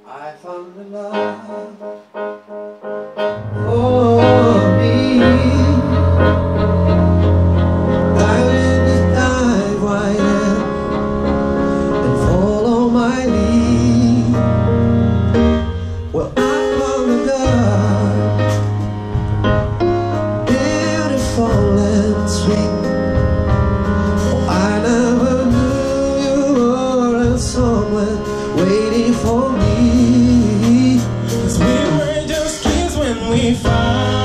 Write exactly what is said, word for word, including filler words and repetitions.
I found a love for me. Dive in, dive wide and follow my lead. Well, I found a love, beautiful and sweet. Oh, I never knew you were someone waiting for me. We were just kids when we found